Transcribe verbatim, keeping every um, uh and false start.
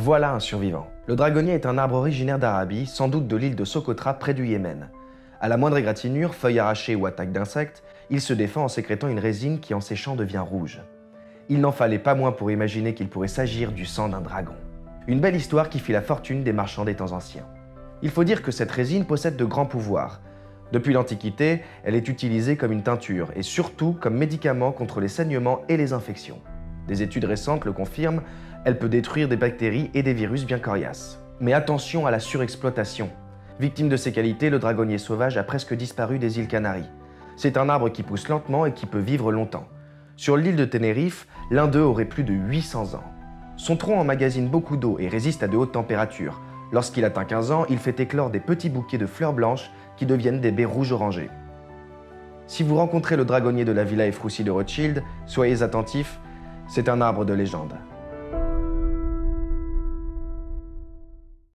Voilà un survivant. Le dragonnier est un arbre originaire d'Arabie, sans doute de l'île de Socotra près du Yémen. À la moindre égratignure, feuilles arrachées ou attaque d'insectes, il se défend en sécrétant une résine qui en séchant devient rouge. Il n'en fallait pas moins pour imaginer qu'il pourrait s'agir du sang d'un dragon. Une belle histoire qui fit la fortune des marchands des temps anciens. Il faut dire que cette résine possède de grands pouvoirs. Depuis l'Antiquité, elle est utilisée comme une teinture et surtout comme médicament contre les saignements et les infections. Des études récentes le confirment, elle peut détruire des bactéries et des virus bien coriaces. Mais attention à la surexploitation. Victime de ses qualités, le dragonnier sauvage a presque disparu des îles Canaries. C'est un arbre qui pousse lentement et qui peut vivre longtemps. Sur l'île de Tenerife, l'un d'eux aurait plus de huit cents ans. Son tronc emmagasine beaucoup d'eau et résiste à de hautes températures. Lorsqu'il atteint quinze ans, il fait éclore des petits bouquets de fleurs blanches qui deviennent des baies rouges orangées. Si vous rencontrez le dragonnier de la Villa Efroussi de Rothschild, soyez attentifs, c'est un arbre de légende.